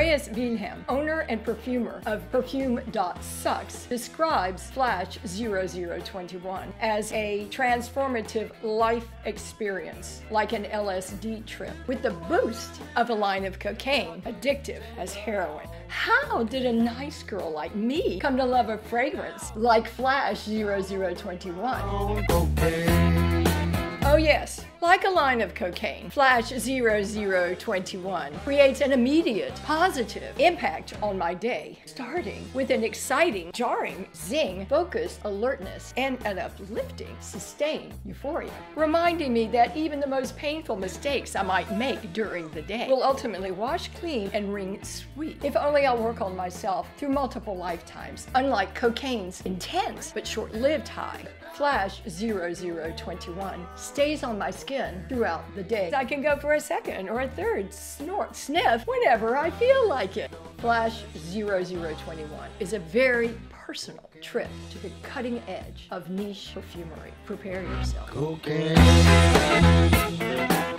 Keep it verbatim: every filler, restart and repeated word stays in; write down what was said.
Andreas Wilhelm, owner and perfumer of Perfume.Sucks, describes Flash zero zero two one as a transformative life experience, like an L S D trip, with the boost of a line of cocaine, Addictive as Heroine. How did a nice girl like me come to love a fragrance like Flash zero zero two one? Oh yes, like a line of cocaine, Flash zero zero two one creates an immediate, positive impact on my day, starting with an exciting, jarring zing, focused alertness, and an uplifting, sustained euphoria, reminding me that even the most painful mistakes I might make during the day will ultimately wash clean and ring sweet. If only I'll work on myself through multiple lifetimes, unlike cocaine's intense but short-lived high. Flash zero zero two one stays on my skin throughout the day. I can go for a second or a third snort, sniff, whenever I feel like it. Flash zero zero two one is a very personal trip to the cutting edge of niche perfumery. Prepare yourself. Cocaine.